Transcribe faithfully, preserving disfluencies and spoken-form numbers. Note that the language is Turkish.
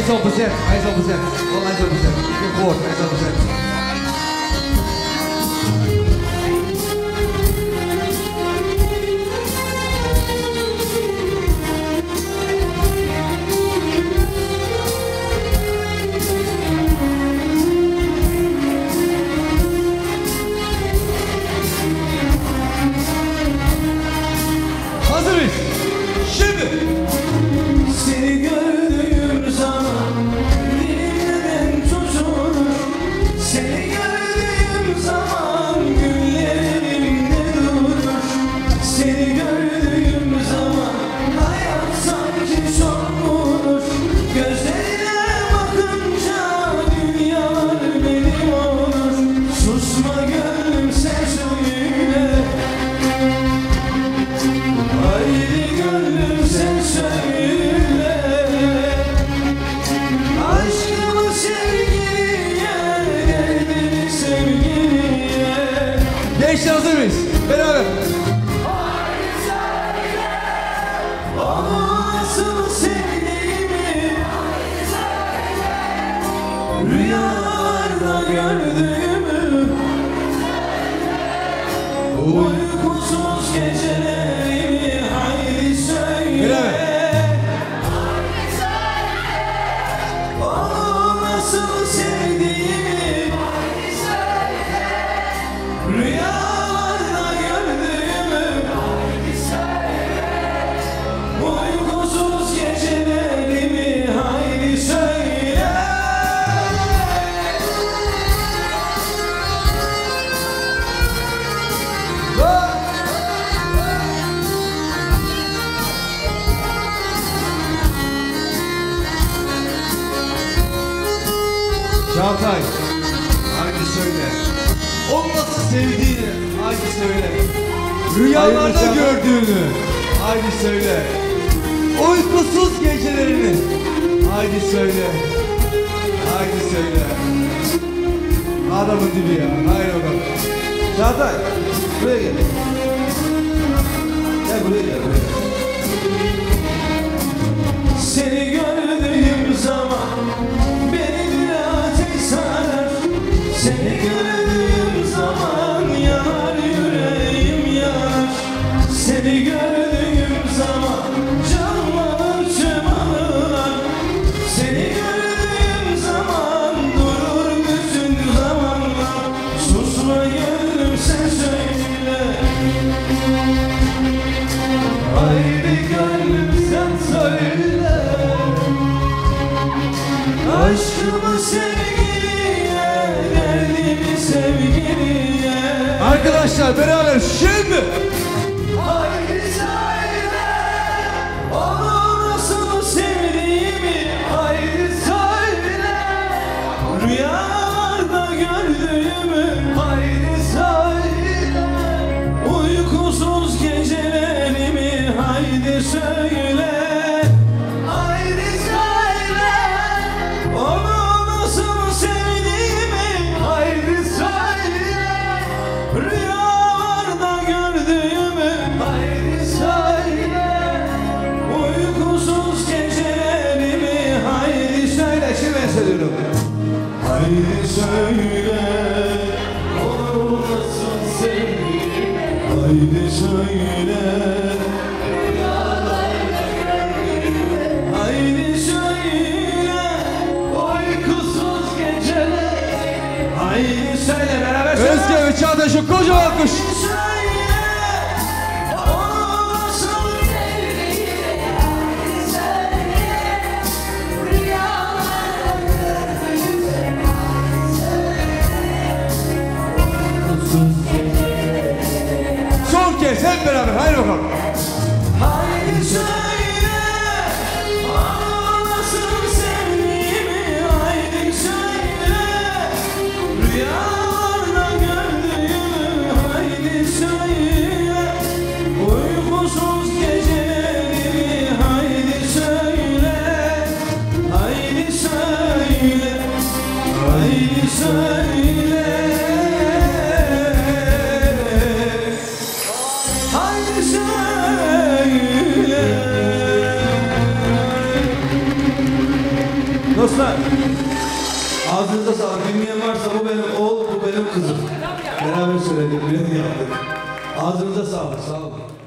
Eyes opposite, eyes opposite. All eyes opposite. Keep forward, eyes opposite. Hazırız. Şimdi. Seni gördüğüm zaman dilimden tutulur. Seni gördüğüm zaman güllerimde durur. Seni gördüğüm zaman hayat sanki çok olur. Gözlerine bakınca dünyalar benim olur. Susma gönlüm sen söyle. Haydi gönlüm sen söyle. Aşkımı sevgiliye, derdimi sevgiliye. Gençler hazır mıyız? Beraber. Haydi söyle. Onu nasıl sevdiğimi. Haydi söyle. Rüyalarda gördüğümü. Uykusuz gecelerimi haydi söyle. Beraber. Haydi söyle. Onu nasıl sevdiğimi. Haydi söyle. Rüyalarda gördüğümü. Haydi söyle. Uykusuz gecelerimi haydi söyle. Çağatay. Haydi söyle. Onu nasıl sevdiğini. Haydi söyle. Rüyalarda Hayırlı gördüğünü. Haydi söyle. Uykusuz gecelerini. Haydi söyle. Haydi söyle. Adamın dibi ya. Haydi bakalım. Çağatay, buraya gel. Gel buraya gel. Buraya. Seni gördüğüm zaman beni bir ateş sarar. Seni gördüğüm zaman yanar yüreğim yanar. Seni gördüğüm zaman canım alır tüm anılar. Seni gördüğüm zaman durur bütün zamanlar. Susma gönlüm sen söyle. Haydi gönlüm sen söyle. Aşkımı sevgiliye, derdimi sevgiliye. Arkadaşlar beraber şimdi. Haydi söyle. Onu nasıl sevdiğimi. Haydi söyle. Rüyalarda gördüğümü. Haydi söyle. Uykusuz gecelerimi. Haydi söyle. Haydi söyle. Onu nasıl sevdiğimi. Haydi söyle. Rüyalarda gördüğümü. Haydi söyle. Uykusuz gecelerimi. Haydi söyle. Şimdi ben söylüyorum. Haydi söyle. Onu nasıl sevdiğimi. Haydi söyle. Haydi söyle. Uykusuz geceler. Haydi söyle beraber söyle. Özge ve Çağatay şu kocaman alkış. Haydi söyle. Onu nasıl sevdiğimi. Haydi söyle. Rüyalarda gördüğümü. Uykusuz geceler. Son kez hep beraber. Haydi bakalım. Haydi söyle. Onu nasıl sevdiğimi. Haydi söyle. Rüyalarda gördüğümü. Haydi söyle. Uykusuz gecelerimi. Haydi söyle. Haydi söyle. Haydi söyle. Haydi söyle. Dostlar, ağzınıza sağlık. Bilmeyen varsa bu benim oğul, bu benim kızım. Beraber söyledik, düğün yaptık. Ağzınıza sağlık, sağ olun.